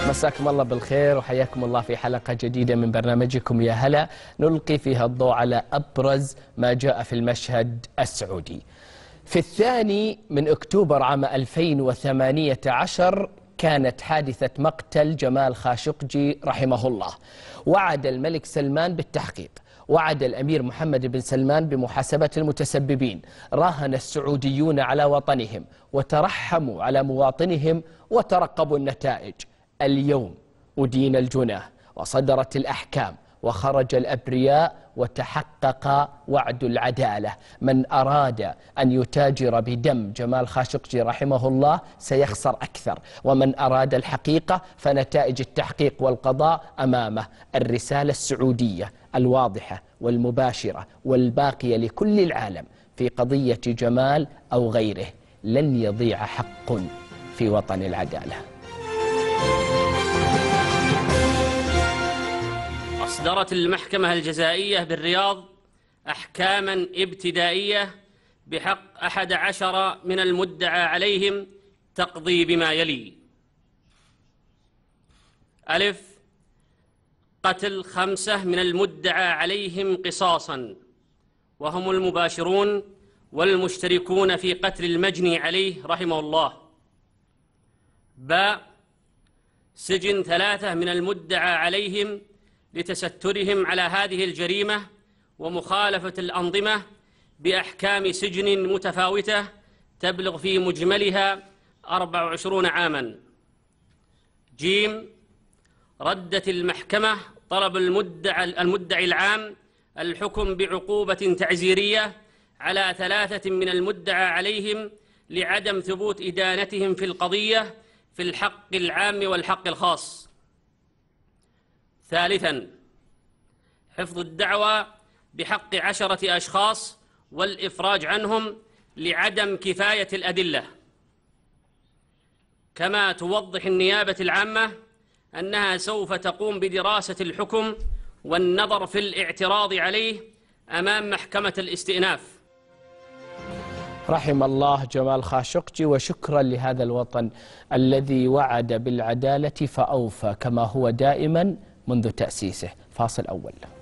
مساكم الله بالخير وحياكم الله في حلقة جديدة من برنامجكم يا هلا، نلقي فيها الضوء على أبرز ما جاء في المشهد السعودي. في 2 أكتوبر عام 2018 كانت حادثة مقتل جمال خاشقجي رحمه الله. وعد الملك سلمان بالتحقيق، وعد الأمير محمد بن سلمان بمحاسبة المتسببين، راهن السعوديون على وطنهم وترحموا على مواطنهم وترقبوا النتائج. اليوم أدين الجناه وصدرت الأحكام وخرج الأبرياء وتحقق وعد العدالة. من أراد أن يتاجر بدم جمال خاشقجي رحمه الله سيخسر أكثر، ومن أراد الحقيقة فنتائج التحقيق والقضاء أمامه. الرسالة السعودية الواضحة والمباشرة والباقية لكل العالم في قضية جمال أو غيره: لن يضيع حق في وطن العدالة. أصدرت المحكمة الجزائية بالرياض أحكاما ابتدائية بحق 11 من المدعى عليهم، تقضي بما يلي: ألف، قتل 5 من المدعى عليهم قصاصا، وهم المباشرون والمشتركون في قتل المجني عليه رحمه الله. باء، سجن 3 من المدعى عليهم لتسترهم على هذه الجريمة ومخالفة الأنظمة بأحكام سجن متفاوتة تبلغ في مجملها 24 عاما. جيم، ردت المحكمة طلب المدعي العام الحكم بعقوبة تعزيرية على 3 من المدعى عليهم لعدم ثبوت إدانتهم في القضية في الحق العام والحق الخاص. ثالثاً، حفظ الدعوى بحق 10 أشخاص والإفراج عنهم لعدم كفاية الأدلة. كما توضح النيابة العامة أنها سوف تقوم بدراسة الحكم والنظر في الاعتراض عليه أمام محكمة الاستئناف. رحم الله جمال خاشقجي، وشكرا لهذا الوطن الذي وعد بالعدالة فأوفى كما هو دائما منذ تأسيسه. فاصل أول.